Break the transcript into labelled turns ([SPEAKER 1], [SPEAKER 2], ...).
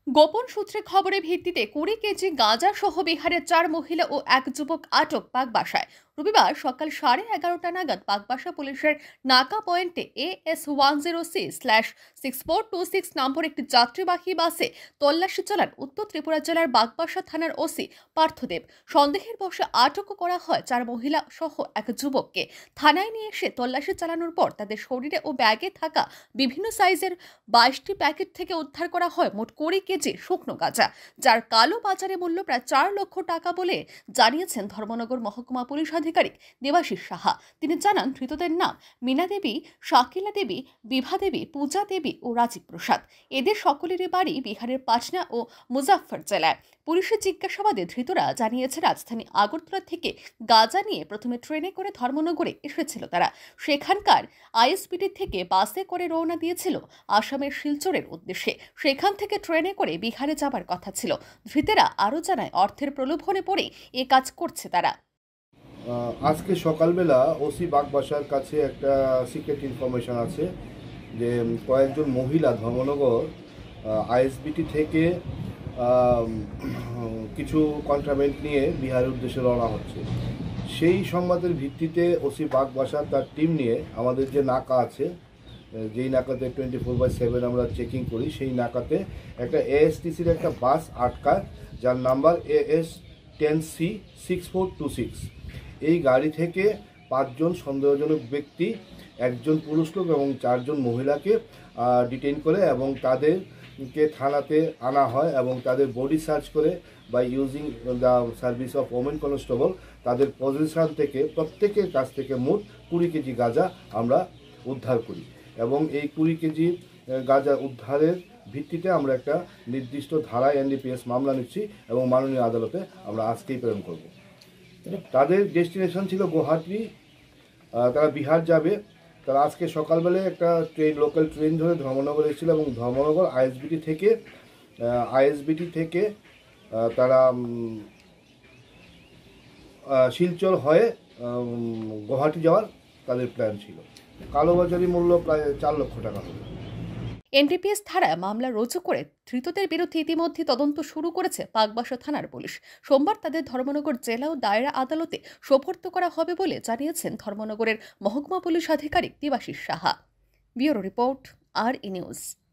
[SPEAKER 1] গোপন সূত্রে খবরের ভিত্তিতে 20 কেজি গাঁজা সহ বিহারের 4 মহিলা ও এক যুবক আটক বাগবাসায়। রবিবার সকাল 11:30 নাগাদ বাগবাসা পুলিশের নাকা পয়েন্টে AS10C/6426 নম্বর একটি যাত্রীবাহী বাসে তল্লাশি চালান উত্তর ত্রিপুরা জেলার বাগবাসা থানার ওসি পার্থদেব। সন্দেহের বশে আটক করা হয় 4 মহিলা সহ এক যুবককে। থানায় নিয়ে এসে তল্লাশি চালানোর পর তাদের শরীরে ও ব্যাগে থাকা বিভিন্ন সাইজের 22টি প্যাকেট থেকে উদ্ধার করা হয় মোট 20 কেজি শুকনো গাঁজা, যার কালো বাজারে মূল্য প্রায় 4 লক্ষ টাকা বলে জানিয়েছেন ধর্মনগর মহকুমা পুলিশ আধিকারিক দেবাশিস সাহা। তিনি জানান, ধৃতদের নাম মীনা দেবী, শাকিলা দেবী, বিভা দেবী, পূজা দেবী ও রাজীব প্রসাদ। এদের সকলেরই বাড়ি বিহারের পাটনা ও মুজাফফর জেলায়। পুলিশের জিজ্ঞাসাবাদে ধৃতরা জানিয়েছে, রাজধানী আগরতলা থেকে গাঁজা নিয়ে প্রথমে ট্রেনে করে ধর্মনগরে এসেছিল তারা। সেখানকার আইএসবিটি থেকে বাসে করে রওনা দিয়েছিল আসামের শিলচরের উদ্দেশ্যে। সেখান থেকে ট্রেনে করে বিহারে যাবার কথা ছিল। ধৃতেরা আরও জানায়, অর্থের প্রলোভনে পড়ে এ কাজ করছে তারা।
[SPEAKER 2] আজকে সকালবেলা ওসি বাগবাসার কাছে একটা সিক্রেট ইনফরমেশন আছে যে কয়েকজন মহিলা ধর্মনগর আইএসবিটি থেকে কিছু কন্ট্রাবেন্ট নিয়ে বিহারের উদ্দেশ্যে রওনা হচ্ছে। সেই সংবাদের ভিত্তিতে ওসি বাগবাসার তার টিম নিয়ে আমাদের যে নাকা আছে, যেই নাকাতে 24/7 আমরা চেকিং করি, সেই নাকাতে একটা এএসটিসির একটা বাস আটকায়, যার নাম্বার AS10C6426। এই গাড়ি থেকে 5 জন সন্দেহজনক ব্যক্তি, একজন পুরুষ লোক এবং 4 জন মহিলাকে ডিটেইন করে এবং তাদেরকে থানাতে আনা হয় এবং তাদের বডি সার্চ করে by using the service of women constable তাদের পজিশন থেকে প্রত্যেকের কাছ থেকে মোট 20 কেজি গাঁজা আমরা উদ্ধার করি এবং এই 20 কেজি গাঁজা উদ্ধারের ভিত্তিতে আমরা একটা নির্দিষ্ট ধারায় NDPS মামলা নিচ্ছি এবং মাননীয় আদালতে আমরা আজকেই প্রেরণ করব। তাদের ডেস্টিনেশন ছিল গুয়াহাটি, তারা বিহার যাবে। তারা আজকে সকালবেলায় একটা লোকাল ট্রেন ধরে ধর্মনগর এসেছিল এবং ধর্মনগর আইএসবিটি থেকে তারা শিলচর হয়ে গুয়াহাটি যাওয়ার তাদের প্ল্যান ছিল। কালোবাজারি মূল্য প্রায় 4 লক্ষ টাকা হবে।
[SPEAKER 1] এনডিপিএস ধারায় মামলা রুজু করে ধৃতদের বিরুদ্ধে ইতিমধ্যে তদন্ত শুরু করেছে বাগবাসা থানার পুলিশ। সোমবার তাদের ধর্মনগর জেলা ও দায়রা আদালতে সোপর্দ করা হবে বলে জানিয়েছেন ধর্মনগরের মহকুমা পুলিশ আধিকারিক Debashis Saha. Bureau report, RE news.